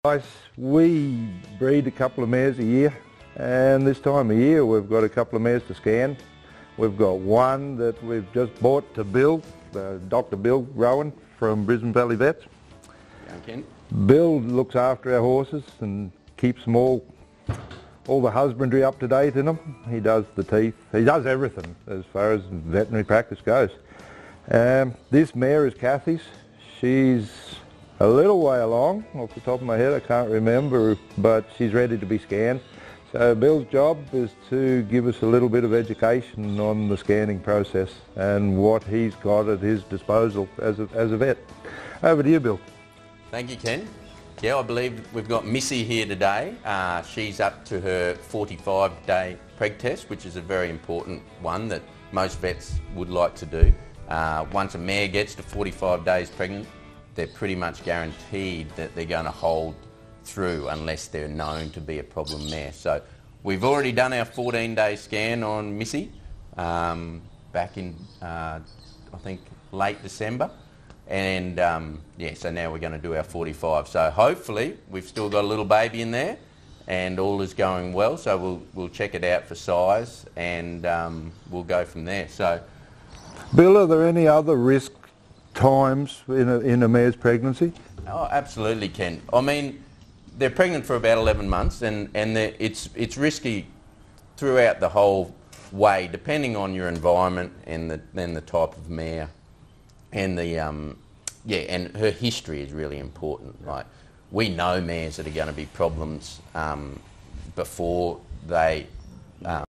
We breed a couple of mares a year, and this time of year we've got a couple of mares to scan. We've got one that we've just bought to Bill, Dr. Bill Rowan from Brisbane Valley Vets. Bill looks after our horses and keeps them all the husbandry up to date in them. He does the teeth, he does everything as far as veterinary practice goes. This mare is Kathy's. She's a little way along, off the top of my head, I can't remember, but she's ready to be scanned. So Bill's job is to give us a little bit of education on the scanning process and what he's got at his disposal as a vet. Over to you, Bill. Thank you, Ken. Yeah, I believe we've got Missy here today. She's up to her 45-day preg test, which is a very important one that most vets would like to do. Once a mare gets to 45 days pregnant, they're pretty much guaranteed that they're going to hold through unless they're known to be a problem mare. So we've already done our 14-day scan on Missy back in, I think, late December. And yeah, so now we're going to do our 45. So hopefully we've still got a little baby in there and all is going well. So we'll check it out for size and we'll go from there. So, Bill, are there any other risk times in a mare's pregnancy? Oh, absolutely, Ken. I mean, they're pregnant for about 11 months and it's risky throughout the whole way, depending on your environment and the type of mare. And yeah, and her history is really important. Like, we know mares that are going to be problems before they